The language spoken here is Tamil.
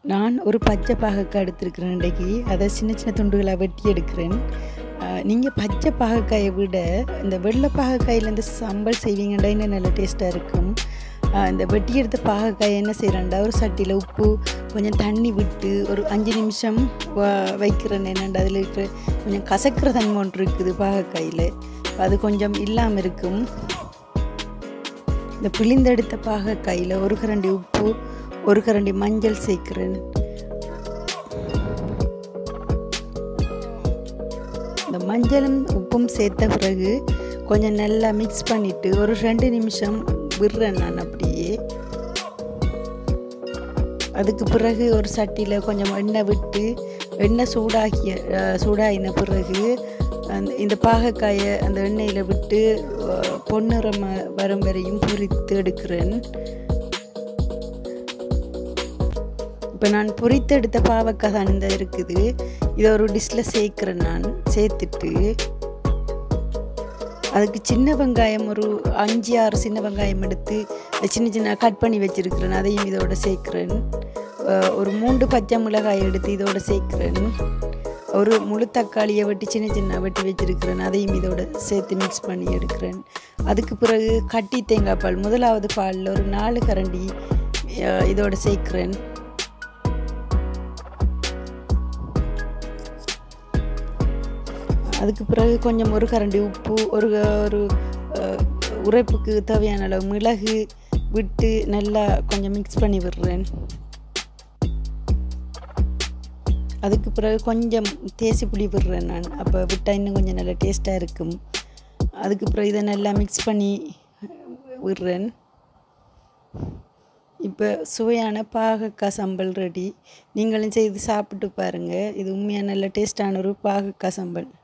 நான் ஒரு பச்சை பாகக்காய் எடுத்துருக்கிறேன் இன்றைக்கி. அதை சின்ன சின்ன துண்டுகளாக வெட்டி எடுக்கிறேன். நீங்கள் பச்சை பாகக்காயை விட இந்த வெள்ளை பாகக்காயில் இந்த சம்பல் செய்வீங்கண்டா இன்னும் நல்ல டேஸ்ட்டாக இருக்கும். இந்த வெட்டி எடுத்த பாகக்காயை என்ன செய்கிறேன்டா, ஒரு சட்டியில் உப்பு கொஞ்சம் தண்ணி விட்டு ஒரு 5 நிமிஷம் வைக்கிறேன். என்னென்னா அதில் இருக்கிற கொஞ்சம் கசக்கிற தன்மை ஒன்று இருக்குது பாகக்காயில், அது கொஞ்சம் இல்லாமல் இருக்கும். இந்த பிழிந்தெடுத்த பாகக்காயில் ஒரு கரண்டி உப்பு, ஒரு கரண்டி மஞ்சள் சேர்க்கிறேன். இந்த மஞ்சளும் உப்பும் சேர்த்த பிறகு கொஞ்சம் நல்லா மிக்ஸ் பண்ணிவிட்டு ஒரு 2 நிமிஷம் விடுறேன் நான் அப்படியே. அதுக்கு பிறகு ஒரு சட்டியில் கொஞ்சம் எண்ணெய் விட்டு, எண்ணெய் சூடாகின பிறகு இந்த பாகக்காயை அந்த எண்ணெயில் விட்டு பொன்னிறம் வரும் வரையும் பொரித்து எடுக்கிறேன். இப்போ நான் பொரித்து எடுத்த பாவக்காய் தான் இந்த இருக்குது. இதை ஒரு டிஷ்ஷில் சேர்க்குறேன். நான் சேர்த்துட்டு அதுக்கு சின்ன வெங்காயம் ஒரு 5-6 சின்ன வெங்காயம் எடுத்து சின்ன சின்ன கட் பண்ணி வச்சுருக்கிறேன். அதையும் இதோட சேர்க்குறேன். ஒரு 3 பச்சை மிளகாய் எடுத்து இதோட சேர்க்குறேன். ஒரு முழு தக்காளியை வெட்டி சின்ன சின்ன வெட்டி வச்சுருக்கிறேன். அதையும் இதோட சேர்த்து மிக்ஸ் பண்ணி எடுக்கிறேன். அதுக்கு பிறகு கட்டி தேங்காய் பால், முதலாவது பாலில் ஒரு 4 கரண்டி இதோட சேர்க்குறேன். அதுக்கு பிறகு கொஞ்சம் ஒரு கரண்டி உப்பு, ஒரு உரைப்புக்கு தேவையான அளவு மிளகு விட்டு நல்லா கொஞ்சம் மிக்ஸ் பண்ணி விடுறேன். அதுக்கு பிறகு கொஞ்சம் தேசி புளி விடுறேன் நான். அப்போ விட்டால் இன்னும் கொஞ்சம் நல்லா டேஸ்ட்டாக இருக்கும். அதுக்கு பிறகு இதை நல்லா மிக்ஸ் பண்ணி விடுறேன். இப்போ சுவையான பாகக்காய் சம்பல் ரெடி. நீங்களும் செய்து சாப்பிட்டு பாருங்கள். இது உண்மையாக நல்ல டேஸ்டான ஒரு பாகக்காய் சம்பல்.